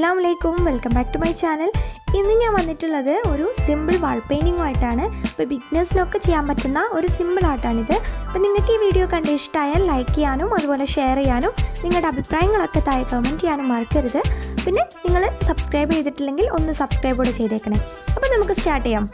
Assalamualaikum, welcome back to my channel. ഇന്ന് ഞാൻ വന്നിട്ടുള്ളത് ഒരു സിമ്പിൾ വാൾ പെയിന്റിംഗ് ആയിട്ടാണ്. അപ്പോൾ ബിഗിനേഴ്സിനൊക്കെ ചെയ്യാൻ പറ്റുന്ന ഒരു സിമ്പിൾ ആർട്ടാണിത്. അപ്പോൾ നിങ്ങൾക്ക് ഈ വീഡിയോ കണ്ട് ഇഷ്ടമായാൽ ലൈക്ക് ചെയ്യാനും അതുപോലെ ഷെയർ ചെയ്യാനും നിങ്ങളുടെ അഭിപ്രായങ്ങളൊക്കെ താഴെ കമൻറ്റ് ചെയ്യാനും മറക്കരുത്. പിന്നെ നിങ്ങൾ സബ്സ്ക്രൈബ് ചെയ്തിട്ടില്ലെങ്കിൽ ഒന്ന് സബ്സ്ക്രൈബ് കൂടെ ചെയ്തേക്കണേ. അപ്പോൾ നമുക്ക് സ്റ്റാർട്ട് ചെയ്യാം.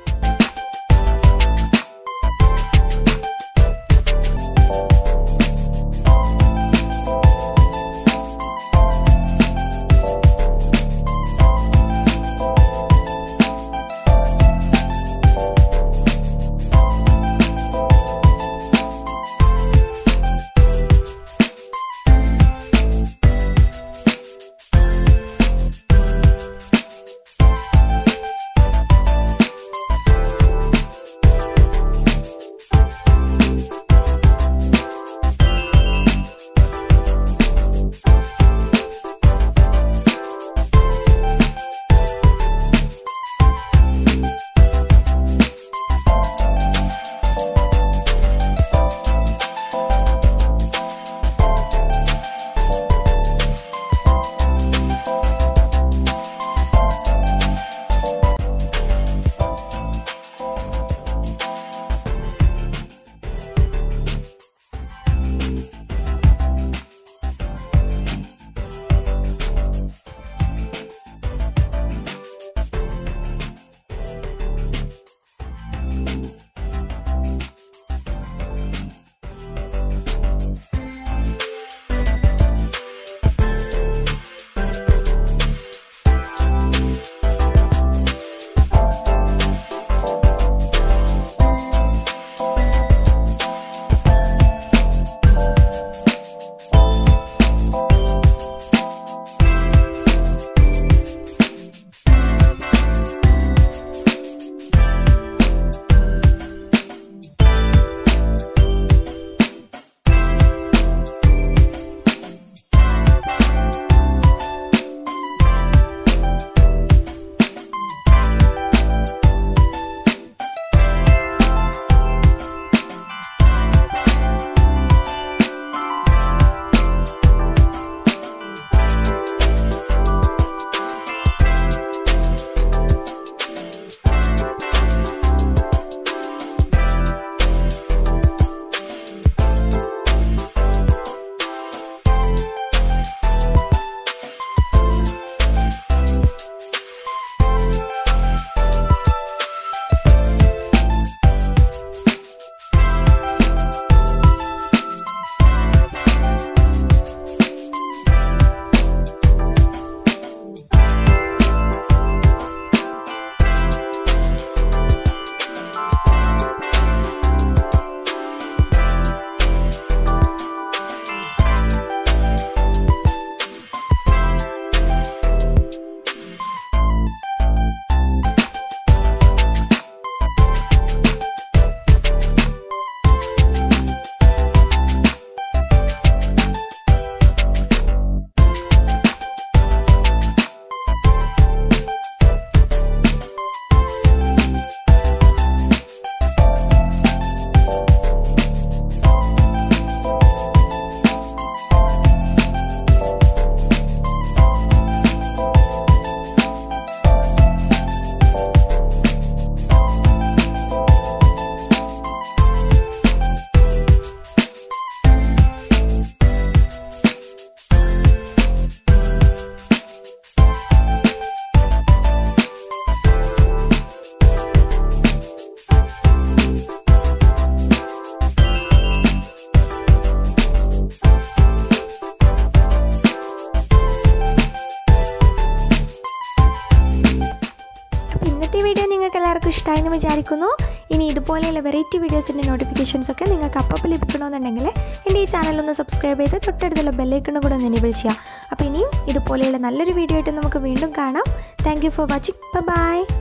ഇന്നത്തെ വീഡിയോ നിങ്ങൾക്ക് എല്ലാവർക്കും ഇഷ്ടമായെന്ന് വിചാരിക്കുന്നു. ഇനി ഇതുപോലെയുള്ള വെറൈറ്റി വീഡിയോസിൻ്റെ നോട്ടിഫിക്കേഷൻസ് ഒക്കെ നിങ്ങൾക്ക് അപ്പോൾ ലഭിക്കണമെന്നുണ്ടെങ്കിൽ എൻ്റെ ഈ ചാനലൊന്ന് സബ്സ്ക്രൈബ് ചെയ്ത് തൊട്ടടുത്തുള്ള ബെല്ലൈക്കൺ കൂടെ ഒന്ന് എനേബിൾ ചെയ്യുക. അപ്പോൾ ഇനിയും ഇതുപോലെയുള്ള നല്ലൊരു വീഡിയോ ആയിട്ട് നമുക്ക് വീണ്ടും കാണാം. Thank you for watching. By.